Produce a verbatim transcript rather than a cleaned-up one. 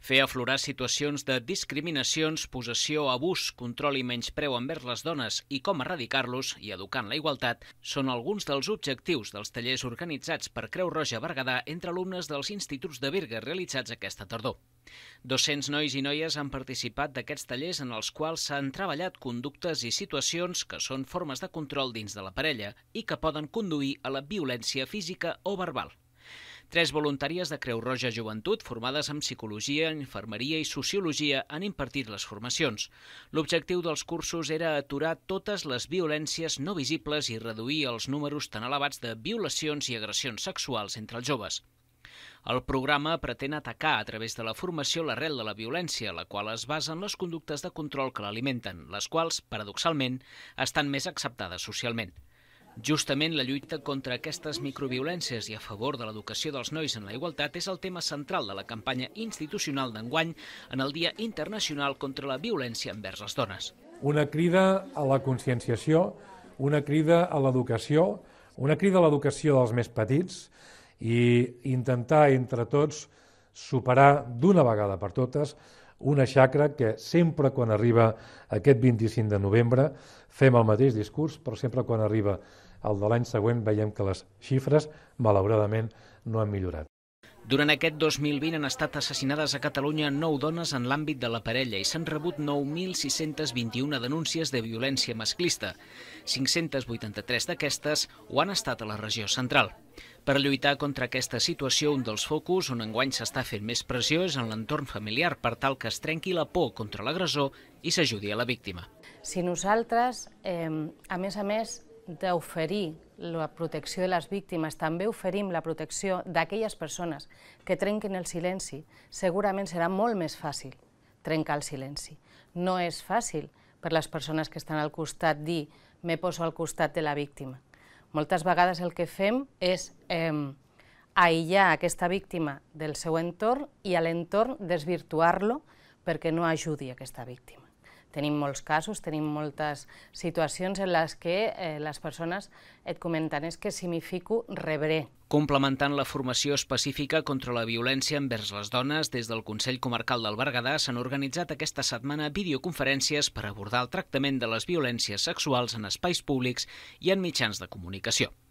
Fer aflorar situacions de discriminacions, possessió, abús, control i menyspreu envers les dones i com erradicar-los i educar en la igualtat són alguns dels objectius dels tallers organitzats per Creu Roja Berguedà entre alumnes dels instituts de Berga realitzats aquesta tardor. dos-cents nois i noies han participat d'aquests tallers en els quals s'han treballat conductes i situacions que són formes de control dins de la parella i que poden conduir a la violència física o verbal. Tres voluntàries de Creu Roja Joventut, formades en psicologia, infermeria i sociologia, han impartit les formacions. L'objectiu dels cursos era aturar totes les violències no visibles i reduir els números tan elevats de violacions i agressions sexuals entre els joves. El programa pretén atacar a través de la formació l'arrel de la violència, la qual es basa en les conductes de control que l'alimenten, les quals, paradoxalment, estan més acceptades socialment. Justament la lluita contra aquestes microviolències i a favor de l'educació dels nois en la igualtat és el tema central de la campanya institucional d'enguany en el Dia Internacional contra la Violència envers les dones. Una crida a la conscienciació, una crida a l'educació, una crida a l'educació dels més petits i intentar entre tots superar d'una vegada per totes una xacra que sempre quan arriba aquest vint-i-cinc de novembre fem el mateix discurs, però sempre quan arriba el de l'any següent veiem que les xifres, malauradament, no han millorat. Durant aquest dos mil vint han estat assassinades a Catalunya nou dones en l'àmbit de la parella i s'han rebut nou mil sis-cents vint-i-una denúncies de violència masclista. cinc-centes vuitanta-tres d'aquestes ho han estat a la regió central. Per lluitar contra aquesta situació, un dels focus on enguany s'està fent més pressió és en l'entorn familiar per tal que es trenqui la por contra l'agressor i s'ajudi a la víctima. Si nosaltres, eh, a més a més d'oferir la protecció de les víctimes, també oferim la protecció d'aquelles persones que trenquen el silenci, segurament serà molt més fàcil trencar el silenci. No és fàcil per les persones que estan al costat dir me poso al costat de la víctima. Moltes vegades el que fem és eh, aïllar aquesta víctima del seu entorn i a l'entorn desvirtuar-lo perquè no ajudi aquesta víctima. Tenim molts casos, tenim moltes situacions en les que eh, les persones et comenten és que si m'hi fico rebré. Complementant la formació específica contra la violència envers les dones, des del Consell Comarcal del Berguedà s'han organitzat aquesta setmana videoconferències per abordar el tractament de les violències sexuals en espais públics i en mitjans de comunicació.